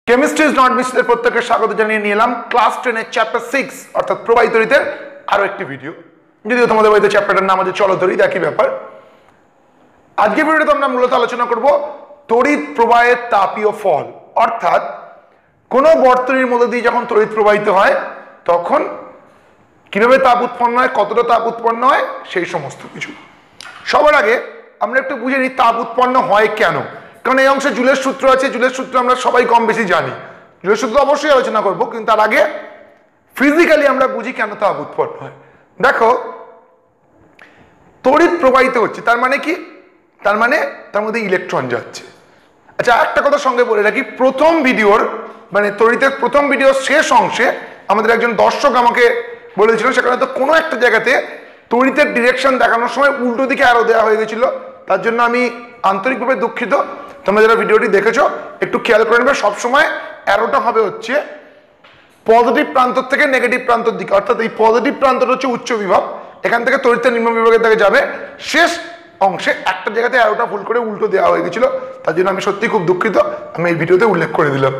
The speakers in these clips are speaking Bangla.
কেমিস্ট্রি ইজ নট মিসের প্রত্যেককে স্বাগত জানিয়ে নিয়ে এলাম ক্লাস 10 এর চ্যাপ্টার 6 অর্থাৎ প্রবাহিত তড়িতের আরো একটি ভিডিও। যদিও তোমাদের বাড়িতে চ্যাপ্টারটার নাম হচ্ছে চলো তড়িৎ, একই ব্যাপার। আজকের ভিডিওতে আমরা মূলত আলোচনা করব তড়িৎ প্রবাহের তাপীয় ফল, অর্থাৎ কোন বর্তনীর মধ্যে দিয়ে যখন তড়িৎ প্রবাহিত হয় তখন কিভাবে তাপ উৎপন্ন হয়, কতটা তাপ উৎপন্ন হয়, সেই সমস্ত কিছু। সবার আগে আমরা একটু বুঝে নিই তাপ উৎপন্ন হয় কেন। কারণ এই অংশে জুলের সূত্র আছে, জুলের সূত্র আমরা সবাই কম বেশি জানি, জুলের সূত্র অবশ্যই আলোচনা করব, কিন্তু তার আগে ফিজিক্যালি আমরা বুঝি কেন তাপ উৎপন্ন হয়। দেখো, তড়িৎ প্রবাহিত হচ্ছে তার মানে কি? তার মানে তার মধ্যে ইলেকট্রন যাচ্ছে। আচ্ছা, একটা কথা সঙ্গে বলে রাখি, প্রথম ভিডিওর মানে তড়িতের প্রথম ভিডিওর শেষ অংশে আমাদের একজন দর্শক আমাকে বলেছিলেন সেখানে তো কোনো একটা জায়গাতে তড়িতের ডিরেকশন দেখানোর সময় উল্টো দিকে অ্যারো দেওয়া হয়ে গেছিল। তার জন্য আমি আন্তরিকভাবে দুঃখিত। তোমরা যারা ভিডিওটি দেখেছো একটু খেয়াল করে নেবে, সবসময় অ্যারোটা হবে হচ্ছে পজিটিভ প্রান্ত থেকে নেগেটিভ প্রান্তের দিকে, অর্থাৎ এই পজিটিভ প্রান্তটা হচ্ছে উচ্চ বিভব, এখান থেকে তড়িতের নিম্ন বিভাগের দিকে যাবে। শেষ অংশে একটা জায়গাতে অ্যারোটা ভুল করে উল্টো দেওয়া হয়ে গেছিল, তার জন্য আমি সত্যি খুব দুঃখিত, আমি এই ভিডিওতে উল্লেখ করে দিলাম।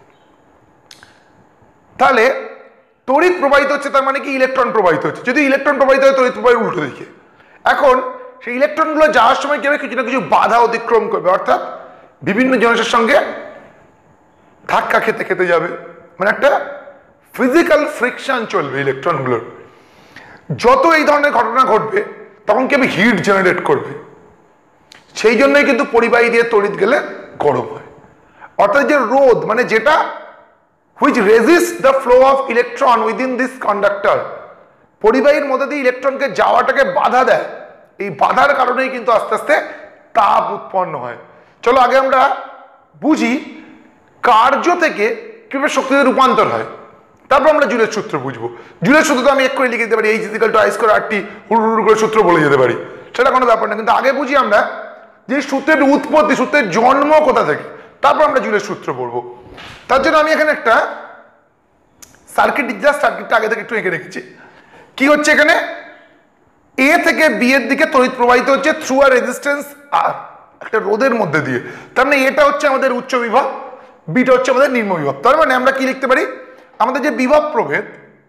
তাহলে তড়িৎ প্রবাহিত হচ্ছে তার মানে কি ইলেকট্রন প্রবাহিত হচ্ছে। যদি ইলেকট্রন প্রবাহিত হয় তড়িৎ প্রবাহের উল্টো দিকে। এখন সেই ইলেকট্রনগুলো যাওয়ার সময় কি হবে? কিছু না কিছু বাধা অতিক্রম করবে, অর্থাৎ বিভিন্ন জিনিসের সঙ্গে ধাক্কা খেতে খেতে যাবে, মানে একটা ফিজিক্যাল ফ্রিকশন চলবে ইলেকট্রনগুলোর। যত এই ধরনের ঘটনা ঘটবে তখন কি হবে? হিট জেনারেট করবে। সেই জন্যই কিন্তু পরিবাহী দিয়ে তড়িৎ গেলে গরম হয়, অর্থাৎ যে রোধ মানে যেটা which resist the flow of electron within this conductor, পরিবাহীর মধ্যে দিয়ে ইলেকট্রনকে যাওয়াটাকে বাধা দেয়, এই বাধার কারণেই কিন্তু আস্তে আস্তে তাপ উৎপন্ন হয়। চলো আগে আমরা বুঝি কার্য থেকে কিভাবে শক্তিতে রূপান্তর হয়, তারপর আমরা জুলের সূত্র বুঝবো। জুলের সূত্র তো আমি এক করে লিখে দিতে পারি, H = I স্কয়ার RT, হুড় করে সূত্র বলে যেতে পারি, সেটা কোনো ব্যাপার না। কিন্তু আগে বুঝি আমরা যে সূত্রের উৎপত্তি, সূত্রের জন্ম কোথা থেকে, তারপর আমরা জুলের সূত্র পড়বো। তার জন্য আমি এখানে একটা সার্কিট, জাস্ট সার্কিটটা আগে থেকে একটু এঁকে রেখেছি। কি হচ্ছে এখানে? এ থেকে বি এর দিকে তড়িৎ প্রবাহিত হচ্ছে থ্রু আ রেজিস্ট্যান্স আর, একটা রোধের মধ্যে দিয়ে। তার মানে এটা হচ্ছে আমাদের উচ্চ বিভব, বিটা হচ্ছে আমাদের নিম্ন বিভব। তার মানে আমরা কি লিখতে পারি? আমাদের যে বিভব প্রভেদ,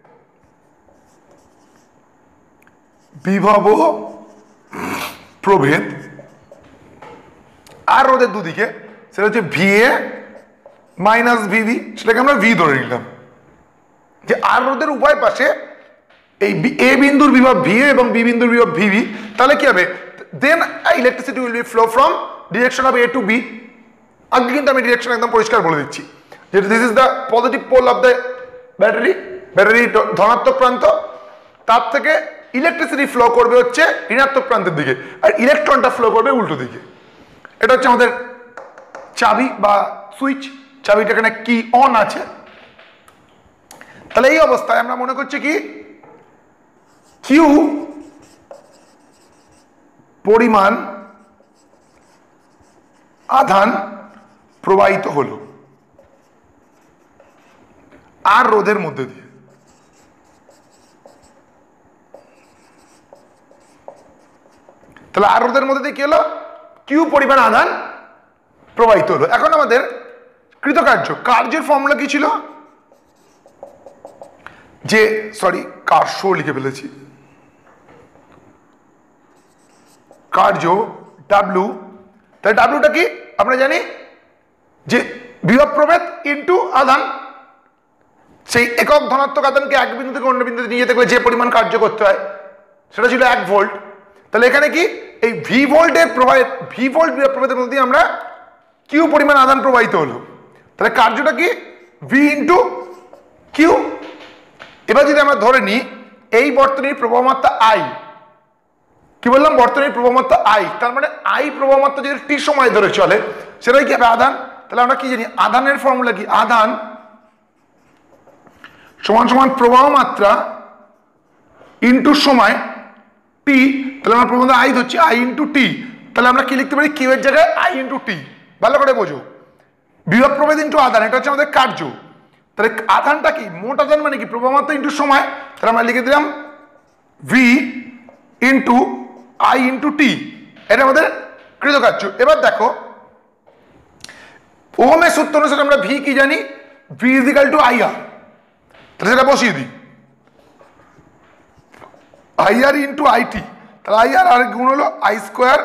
বিভব প্রভেদ আর রোধের দুদিকে, সেটা হচ্ছে VA মাইনাস VB, সেটাকে আমরা ভি ধরে নিলাম। যে আর রোধের উভয় পাশে এই এ বিন্দুর বিভব VA এবং বি বিন্দুর বিভব VB, তাহলে কি হবে? Then electricity will be flow from direction of A to B। আগে কিন্তু আমি ডিরেকশন একদম পরিষ্কার বলে দিচ্ছি যে this is the positive pole of the battery, battery ধনাত্মক প্রান্ত, তার থেকে ইলেকট্রিসিটি ফ্লো করবে হচ্ছে ঋণাত্মক প্রান্তের দিকে, আর ইলেকট্রনটা ফ্লো করবে উল্টো দিকে। এটা হচ্ছে আমাদের চাবি বা সুইচ, চাবিটা এখানে কি অন আছে। তাহলে এই অবস্থায় আমরা মনে করছি কি কিউ পরিমাণ আধান প্রবাহিত হলো আর রোধের মধ্যে দিয়ে। তাহলে আর রোধের মধ্যে দিয়ে কি হলো? কিউ পরিমাণ আধান প্রবাহিত হলো। এখন আমাদের কৃতকার্য, কার্যের ফর্মুলা কি ছিল? যে সরি কার্য লিখে ফেলেছি, কার্য ডাব্লু। তাহলে ডাব্লুটা কি আমরা জানি যে বিভব প্রভেদ ইন্টু আধান। সেই একক ধনাত্মক আধানকে এক বিন্দু থেকে অন্য বিন্দুতে নিয়ে যেতে গেলে যে পরিমাণ কার্য করতে হয় সেটা ছিল 1 ভোল্ট। তাহলে এখানে কি এই ভি ভোল্টের প্রবাহের, ভি ভোল্ট বিভব প্রভেদের মধ্যে দিয়ে আমরা কিউ পরিমাণ আধান প্রবাহিত হলো। তাহলে কার্যটা কি? V into Q. এবার যদি আমরা ধরে নিই এই বর্তনীর প্রবাহমাত্রা আই, কি বললাম? বর্তনীর প্রবাহমাত্রা আই, তার মানে আই প্রবাহমাত্রা যদি টি সময় ধরে চলে সেটাই কি হবে? আধান। তাহলে আমরা কি জানি? আধানের ফর্মুলা কি? আধান সমান সমান প্রবাহ মাত্রা ইন্টু সময় টি। তাহলে আমরা প্রবাহ আই ধরছি, আই ইন্টু টি। তাহলে আমরা কি লিখতে পারি? কিউ এর জায়গায় আই ইন্টু টি। ভালো করে বোঝো, বিভব প্রভেদ ইন্টু আধান, এটা হচ্ছে আমাদের কার্য। তাহলে আধানটা কি? মোট আধান মানে কি? প্রবাহ মাত্রা ইন্টু সময়। তাহলে আমরা লিখে দিলাম V into I into T, এটা আমাদের কৃতকার্য। এবার দেখো ওহমের সূত্র অনুসারে আমরা ভি কি জানি, V is equal to IR, তাহলে সেটা বসিয়ে দিই, আইআর ইন্টু আইটি, তাহলে আইআর আর গুণ হলো আই স্কোয়ার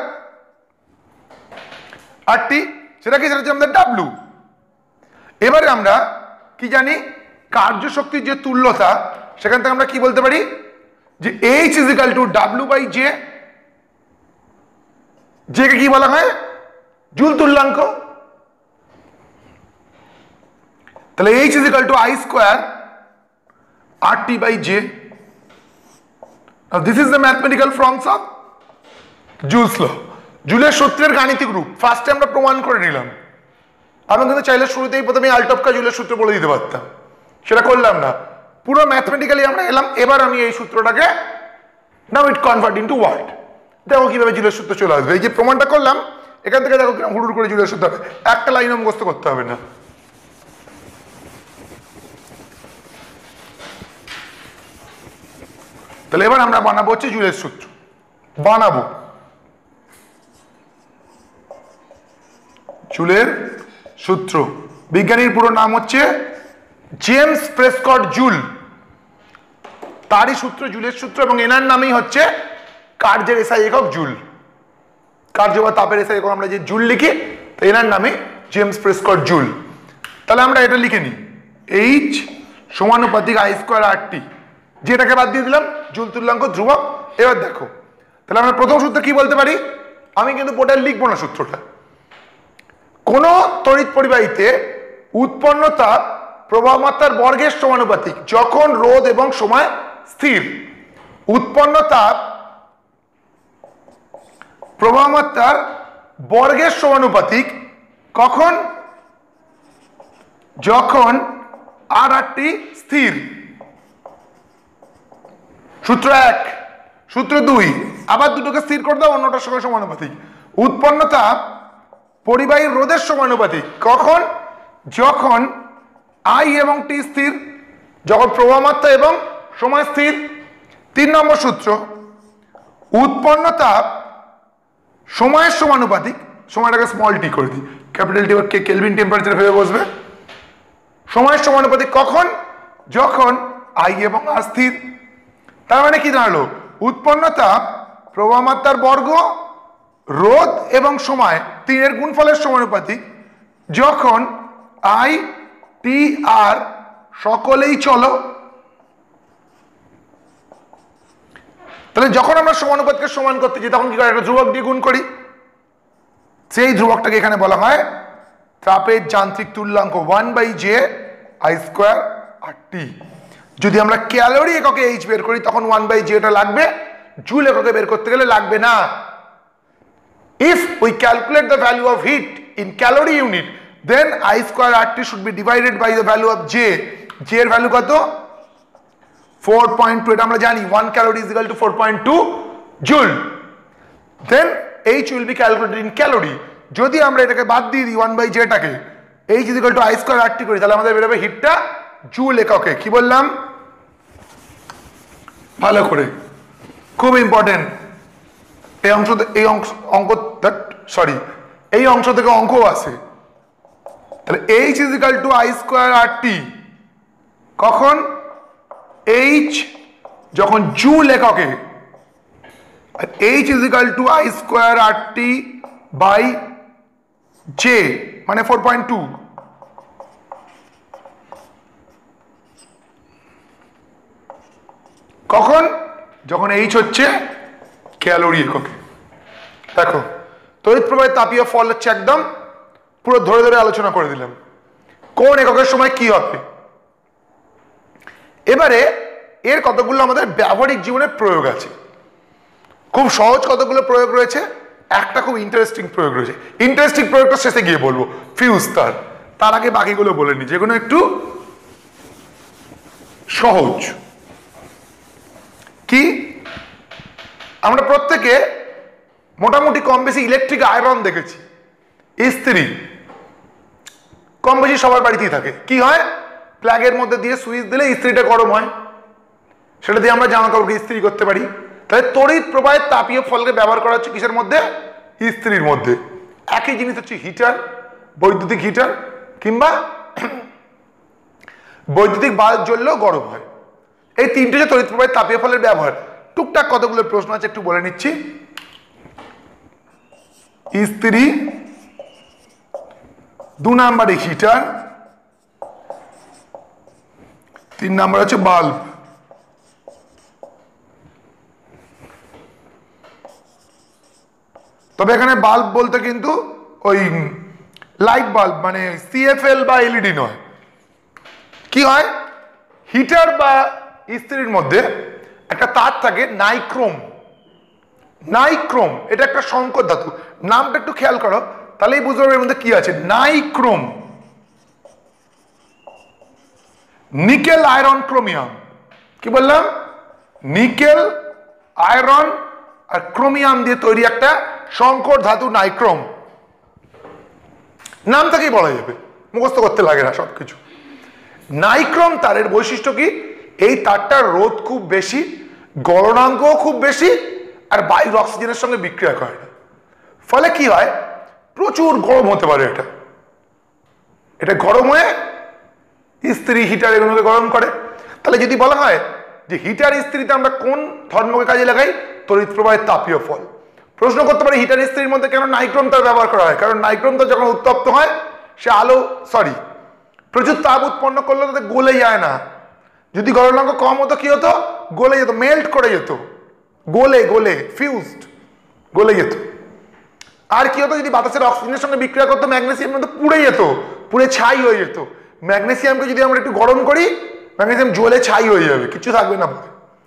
আর টি, সেটা কি, সেটা হচ্ছে আমাদের ডাব্লু। এবারে আমরা কি জানি, কার্যশক্তির যে তুল্যতা, সেখান থেকে আমরা কি বলতে পারি যে H is equal to W by J, জেকে কি বলা হয়, জুল তুল্যাঙ্ক। তাহলে H is equal to I square R T by J. This is the mathematical forms of Joule's law. জুলের সূত্রের গাণিতিক রূপ ফার্স্টে আমরা প্রমাণ করে নিলাম। আমি কিন্তু চাইলে শুরুতেই প্রথমে আলটপকা জুলের সূত্র বলে দিতে পারতাম, সেটা করলাম না, পুরো ম্যাথমেটিক্যালি আমরা এলাম। এবার আমি এই সূত্রটাকে now it convert into word, দেখো কিভাবে জুলের সূত্র চলে আসবে। এই যে প্রমাণটা করলাম, এখান থেকে দেখো হুড়ুর করে জুলের সূত্র হবে, একটা লাইন মুখস্থ করতে হবে না। তাহলে এবার আমরা বানাবো হচ্ছে জুলের সূত্র, বানাবো জুলের সূত্র। বিজ্ঞানীর পুরো নাম হচ্ছে জেমস প্রেসকট জুল, তারই সূত্র জুলের সূত্র, এবং এনার নামই হচ্ছে কার্যের এসআই একক জুল। কার্য বা তাপের এসআই একক আমরা যে জুল লিখি, তো এনার নামে জেমস প্রেসকট জুল। তাহলে আমরা এটা লিখে নিই, এইচ সমানুপাতিক আই স্কোয়ার আর টি, যেটাকে বাদ দিয়ে দিলাম জুল তুল্যাঙ্ক ধ্রুবক। এবার দেখো, তাহলে আমরা প্রথম সূত্র কি বলতে পারি, আমি কিন্তু বোর্ডে লিখবো না সূত্রটা। কোন তড়িৎ পরিবাহীতে উৎপন্ন তাপ প্রবাহ মাত্রার বর্গের সমানুপাতিক যখন রোধ এবং সময় স্থির। উৎপন্ন তাপ প্রবাহ মাত্রার বর্গের সমানুপাতিক কখন, যখন আর টি স্থির। সূত্র 1, সূত্র 2, আবার দুটোকে স্থির করে দাও, অন্যটার সঙ্গে সমানুপাতিক। উৎপন্ন তাপ পরিবাহীর রোধের সমানুপাতিক কখন, যখন আই এবং টি স্থির, যখন প্রবাহ মাত্রা এবং সময় স্থির। 3 নম্বর সূত্র, উৎপন্ন তাপ সময়ের সমানুপাতিক, সময়টাকে স্মল টি করে দিই, ক্যাপিটাল টি কে কেলভিন টেম্পারেচার ভেবে বসবে। সময়ের সমানুপাতিক কখন, যখন আই এবং আর স্থির। তার মানে কি দাঁড়ালো, উৎপন্ন তাপ প্রবাহ মাত্রার বর্গ রোধ এবং সময় 3 এর গুণফলের সমানুপাতিক যখন আই টি আর সকলেই চলো। তাহলে যখন আমরা সমানুপাতকে সমান করতে চাই তখন কি করে, একটা ধ্রুবক দিয়ে গুণ করি। সেই ধ্রুবকটাকে এখানে বলা হয় তাপের যান্ত্রিক তুল্যাঙ্ক 1/j আই স্কোয়ার আর টি। যদি আমরা ক্যালোরি এককে এইচ বের করি তখন 1/j লাগবে, জুল এককে বের করতে গেলে লাগবে না। If we calculate the value of heat in calorie unit, then I square RT should be divided by the value of J. J এর ভ্যালু কত, 4.2, এটা আমরা জানি 1 calorie is equal to 4.2 joule. Then H will be calculated in calorie. যদি আমরা এটাকে বাদ দিয়ে দিই 1/J টাকে, H is equal to I square RT করি, তাহলে আমাদের বেরোবে হিটটা জুল এককে। কি বললাম, ভালো করে, খুব ইম্পর্টেন্ট এই অংশ, এই অঙ্ক সরি এই অংশ থেকে অঙ্ক আছে। তাহলে H is equal to I square RT কখন, H যখন জুল এককে, আর H is equal to I square RT by J মানে 4.2। কখন, যখন H হচ্ছে ক্যালোরি এককে। দেখো তড়িৎ প্রবাহের তাপীয় ফল হচ্ছে একদম পুরো ধরে ধরে আলোচনা করে দিলাম কোন এককের সময় কি হবে। এবারে এর কতগুলো আমাদের ব্যবহারিক জীবনে প্রয়োগ আছে, খুব সহজ কতগুলো প্রয়োগ রয়েছে, একটা খুব ইন্টারেস্টিং প্রয়োগ রয়েছে। ইন্টারেস্টিং প্রয়োগটা শেষে গিয়ে বলবো, ফিউজ তার, তার আগে বাকিগুলো বলে নি, যেগুলো একটু সহজ। কি, আমরা প্রত্যেকে মোটামুটি কম বেশি ইলেকট্রিক আয়রন দেখেছি, ইস্ত্রি কম বেশি সবার বাড়িতেই থাকে। কি হয়, প্লাগের মধ্যে দিয়ে সুইচ দিলে ইস্ত্রিটা গরম হয়, সেটা দিয়ে আমরা জামা কাপড়কে ইস্ত্রি করতে পারি। তাহলে তড়িৎ প্রবাহের তাপীয় ফলকে ব্যবহার করা হচ্ছে কিসের মধ্যে, ইস্ত্রির মধ্যে। একই জিনিস হচ্ছে হিটার, বৈদ্যুতিক হিটার কিংবা বৈদ্যুতিক বাল্ব জ্বললেও গরম হয়। এই তিনটে যে তড়িৎ প্রবাহের তাপীয় ফলের ব্যবহার, টুকটাক কতগুলো প্রশ্ন আছে একটু বলে নিচ্ছি। ইস্ত্রি, 2 নম্বরে হিটার, 3 নম্বর হচ্ছে বাল্ব। তবে এখানে বাল্ব বলতে কিন্তু ওই লাইট বাল্ব মানে সিএফএল বা এলইডি নয়। কি হয়, হিটার বা ইস্ত্রির মধ্যে একটা তার থাকে নাইক্রোম। নাইক্রোম এটা একটা সংকর ধাতু, নামটা একটু খেয়াল করো তাহলেই বুঝতে পারবে এর মধ্যে কি আছে। Nichrome, nickel iron chromium. কি বললাম? নিকেল আয়রন আর ক্রোমিয়াম দিয়ে তৈরি একটা সংকর ধাতু নাইক্রোম। নাম থেকেই বলা যাবে, মুখস্থ করতে লাগে না সবকিছু। নাইক্রোম তারের বৈশিষ্ট্য কি, এই তারটার রোধ খুব বেশি, গলনাঙ্কও খুব বেশি, আর বায়ুর অক্সিজেনের সঙ্গে বিক্রিয়া করে না। ফলে কি হয়, প্রচুর গরম হতে পারে। এটা গরম হয়ে ইস্ত্রি হিটার এগুলোকে গরম করে। তাহলে যদি বলা হয় যে হিটার ইস্ত্রিতে আমরা কোন ধর্মকে কাজে লাগাই, তড়িৎ প্রবাহের তাপীয় ফল। প্রশ্ন করতে পারে হিটার ইস্ত্রির মধ্যে কেন নাইক্রোম তার ব্যবহার করা হয়? কারণ নাইক্রোম তার যখন উত্তপ্ত হয় সে প্রচুর তাপ উৎপন্ন করলে তাতে গলে যায় না। যদি গলনাঙ্ক কম হতো কি হতো, গলে যেত, মেল্ট করে যেত, গলে ফিউজড, গলে যেত। আর কি হতো, যদি বাতাসের অক্সিজেনের সঙ্গে বিক্রিয়া করতো ম্যাগনেসিয়াম তো পুড়ে যেত, পুড়ে ছাই হয়ে যেত। ম্যাগনেসিয়ামকে যদি আমরা একটু গরম করি, ম্যাগনেসিয়াম জ্বলে ছাই হয়ে যাবে, কিছু থাকবে না।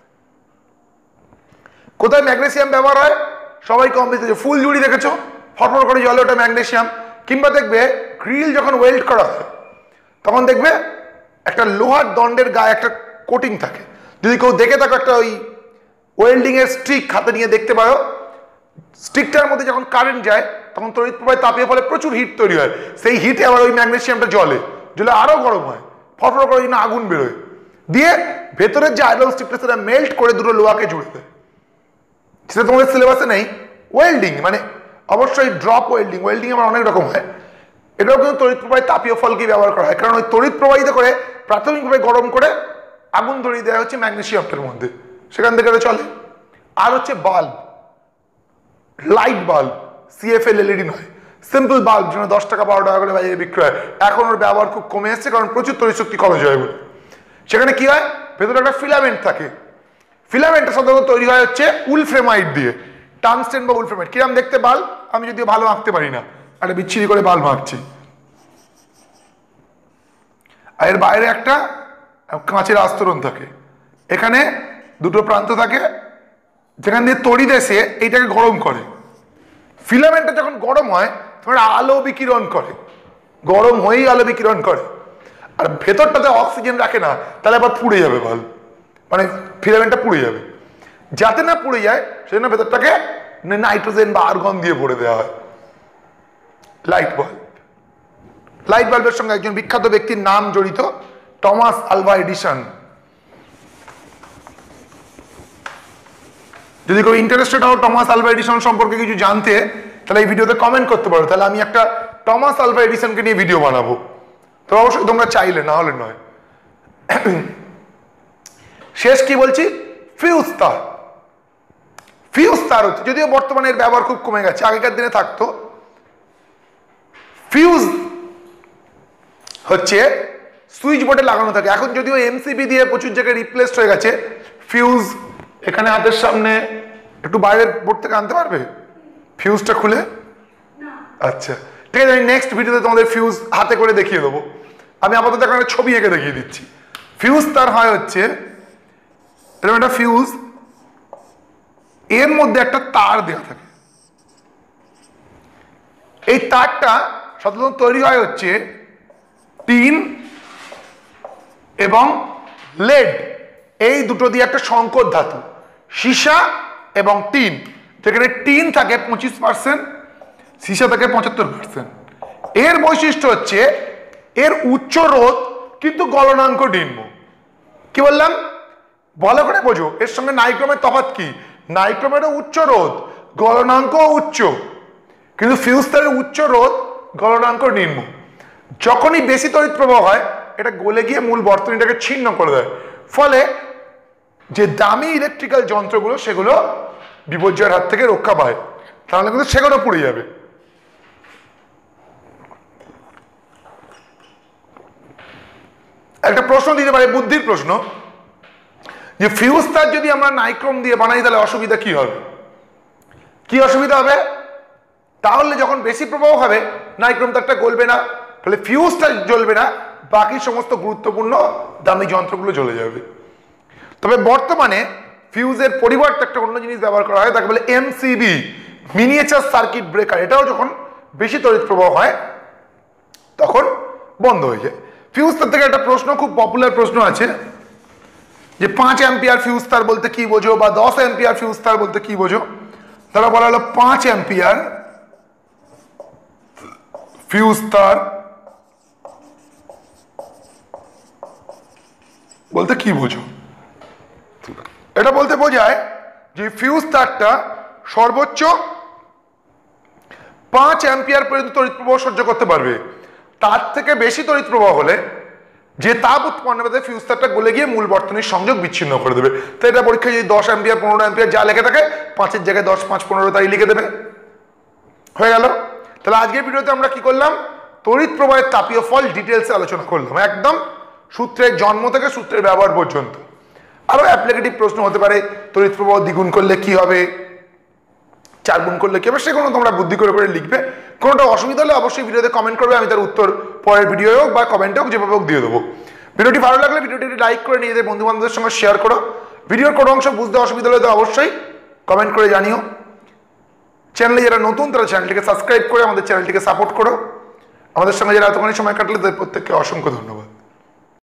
কোথায় ম্যাগনেসিয়াম ব্যবহার হয়? সবাই কম বেশি ফুলঝুরি দেখেছো, ফটফট করে জ্বলে, ওটা ম্যাগনেসিয়াম। কিংবা দেখবে গ্রিল যখন ওয়েল্ড করা হয় তখন দেখবে একটা লোহার দণ্ডের গায়ে একটা কোটিং থাকে। যদি কেউ দেখে থাকো, একটা ওই ওয়েল্ডিং এর স্টিক হাতে নিয়ে দেখতে পারো, স্টিকটার মধ্যে যখন কারেন্ট যায় তখন তড়িৎ প্রবাহের তাপীয় ফলে প্রচুর হিট তৈরি হয়। সেই হিটে আবার ওই ম্যাগনেসিয়ামটা জ্বলে আরো গরম হয়, ফটফট করে আগুন বেরোয়, দিয়ে ভেতরের যে আয়রন স্টিকটা সেটা মেল্ট করে দুটো লোহাকে জুড়ে দেয়। সেটা তোমাদের সিলেবাসে নেই। ওয়েল্ডিং মানে অবশ্যই ড্রপ ওয়েল্ডিং, ওয়েল্ডিং আমার অনেক রকম হয়। এটাও কিন্তু তড়িৎ প্রবাহের তাপীয় ফলকে ব্যবহার করা হয়, কারণ ওই তড়িৎ প্রবাহিত করে প্রাথমিকভাবে গরম করে আগুন ধরিয়ে দেওয়া হচ্ছে ম্যাগনেসিয়ামটার মধ্যে, সেখান থেকে চলে। আর হচ্ছে bulb, light bulb, CFL LED নয়, সিম্পল বাল্ব, যেন 10 টাকা 12 টাকা করে বাজারে বিক্রি হয়। এখন ওর ব্যবহার খুব কমে এসেছে, কারণ প্রচুর তড়িৎ শক্তি খরচ হয় বলে। সেখানে কি হয়, ভেতরে একটা ফিলামেন্ট থাকে। ফিলামেন্টটা সাধারণত তৈরি হয় হচ্ছে উলফ্রেমাইট দিয়ে, টাংস্টেন বা উলফ্রেমাইট। কিরম দেখতে বাল্ব, আমি যদিও ভালো আঁকতে পারি না, একটা বিচ্ছিরি করে বাল্ব আঁকছি। আর এর বাইরে একটা কাঁচের আস্তরণ থাকে, এখানে দুটো প্রান্ত থাকে যেখান দিয়ে তড়িৎ এসে এইটাকে গরম করে। ফিলামেন্টটা যখন গরম হয় তখন আলো বিকিরণ করে, গরম হয়েই আলো বিকিরণ করে। আর ভেতরটাতে অক্সিজেন রাখে না, তাহলে আবার পুড়ে যাবে বাল্ব, মানে ফিলামেন্টটা পুড়ে যাবে। যাতে না পুড়ে যায় সেজন্য ভেতরটাকে নাইট্রোজেন বা আর্গন দিয়ে ভরে দেওয়া হয়। লাইট বাল্ব, লাইট বাল্বের সঙ্গে একজন বিখ্যাত ব্যক্তির নাম জড়িত, টমাস আলভা এডিসন। যদি কেউ ইন্টারেস্টেড হও টমাস আলভা এডিসন সম্পর্কে কিছু জানতে, তাহলে এই ভিডিওতে কমেন্ট করতে পারো, তাহলে আমি একটা টমাস আলভা এডিসনকে নিয়ে ভিডিও বানাবো। তো অবশ্যই তোমরা চাইলে, না হলে নয়। শেষ কি বলছি, ফিউজ তার। ফিউজ তার হচ্ছে, যদিও বর্তমানে এর ব্যবহার খুব কমে গেছে, আগেকার দিনে থাকতো। ফিউজ হচ্ছে সুইচ বোর্ডে লাগানো থাকে, এখন যদিও এমসিবি দিয়ে প্রচুর জায়গায় রিপ্লেসড হয়ে গেছে। ফিউজ এখানে হাতের সামনে, একটু বাইরের বোর্ড থেকে আনতে পারবে ফিউজটা খুলে? আচ্ছা ঠিক আছে, আমি নেক্সট ভিডিওতে তোমাদের ফিউজ হাতে করে দেখিয়ে দেবো। আমি আপাতত এখানে ছবি এঁকে দেখিয়ে দিচ্ছি। ফিউজ তার হয় হচ্ছে এরকম একটা ফিউজ, এর মধ্যে একটা তার দেওয়া থাকে। এই তারটা সাধারণত তৈরি হয় হচ্ছে টিন এবং লেড, এই দুটো দিয়ে একটা সংকর ধাতু, সীসা এবং টিন। যেখানে টিন থাকে 25%, সীসা থাকে 75%। এর বৈশিষ্ট্য হচ্ছে এর উচ্চ রোধ কিন্তু গলনাঙ্ক নিম্ন। কি বললাম ভালো করে বোঝো, এর সঙ্গে নাইক্রোমের তফাৎ কি? নাইক্রোমেরও উচ্চ রোধ, গলনাঙ্ক উচ্চ, কিন্তু ফিউজ তারের উচ্চ রোধ গলনাঙ্ক নিম্ন। যখনই বেশি তড়িৎ প্রবাহ হয় এটা গলে গিয়ে মূল বর্তনীটাকে ছিন্ন করে দেয়, ফলে যে দামি ইলেকট্রিক্যাল যন্ত্রগুলো সেগুলো বিপর্যয়ের হাত থেকে রক্ষা পায়, তাহলে কিন্তু সেগুলো পুড়ে যাবে। একটা প্রশ্ন দিতে পারে, বুদ্ধির প্রশ্ন, যে ফিউজ তার যদি আমরা নাইক্রোম দিয়ে বানাই তাহলে অসুবিধা কি হবে? কি অসুবিধা হবে? তাহলে যখন বেশি প্রবাহ হবে নাইক্রোম তারটা গলবে না, তাহলে ফিউজটা জ্বলবে না, বাকি সমস্ত গুরুত্বপূর্ণ দামি যন্ত্রগুলো জ্বলে যাবে। তবে বর্তমানে ফিউজের পরিবর্তে একটা অন্য জিনিস ব্যবহার করা হয়, তাকে বলে এমসিবি, মিনিয়েচার সার্কিট ব্রেকার। এটাও যখন বেশি তড়িৎ প্রবাহ হয় তখন বন্ধ হয়ে যায়। ফিউজ তার থেকে একটা প্রশ্ন, খুব পপুলার প্রশ্ন আছে, যে 5 অ্যাম্পিয়ার ফিউজ তার বলতে কি বোঝো, বা 10 অ্যাম্পিয়ার ফিউজ তার বলতে কি বোঝো? তারা বলা হলো 5 অ্যাম্পিয়ার ফিউজ তার বলতে কি বোঝো? এটা বলতে বোঝায় যে ফিউজ তারটা সর্বোচ্চ 5 অ্যাম্পিয়ার পর্যন্ত তড়িৎ প্রবাহ সহ্য করতে পারবে। তার থেকে বেশি তড়িৎ প্রবাহ হলে যে তাপ উৎপন্ন হবে ফিউজ তারটা গলে গিয়ে মূল বর্তনীর সংযোগ বিচ্ছিন্ন করে দেবে। তো এটা পরীক্ষায় যদি 10 অ্যাম্পিয়ার 15 অ্যাম্পিয়ার যা লেখা থাকে 5-এর জায়গায় 10, 5, 15 তাই লিখে দেবে, হয়ে গেল। তাহলে আজকের ভিডিওতে আমরা কি করলাম? তড়িৎ প্রবাহের তাপীয় ফল ডিটেলসে আলোচনা করলাম, একদম সূত্রের জন্ম থেকে সূত্রের ব্যবহার পর্যন্ত। আরো অ্যাপ্লিকেটিভ প্রশ্ন হতে পারে, তড়িৎ প্রবাহ দ্বিগুণ করলে কি হবে, 4 গুণ করলে কি হবে, সেগুলো তোমরা বুদ্ধি করে করে লিখবে। কোনোটা অসুবিধা হলে অবশ্যই ভিডিওতে কমেন্ট করবে, আমি তার উত্তর পরের ভিডিও হোক বা কমেন্টে হোক যেভাবে হোক দিয়ে দেবো। ভিডিওটি ভালো লাগলে ভিডিওটি লাইক করে নিজেদের বন্ধু বান্ধবদের সঙ্গে শেয়ার করো। ভিডিওর কোনো অংশ বুঝতে অসুবিধা হলে তো অবশ্যই কমেন্ট করে জানিও। চ্যানেলে যারা নতুন তারা চ্যানেলটিকে সাবস্ক্রাইব করে আমাদের চ্যানেলটিকে সাপোর্ট করো। আমাদের সঙ্গে যারা এতক্ষণ সময় কাটলে তাদের প্রত্যেককে অসংখ্য ধন্যবাদ।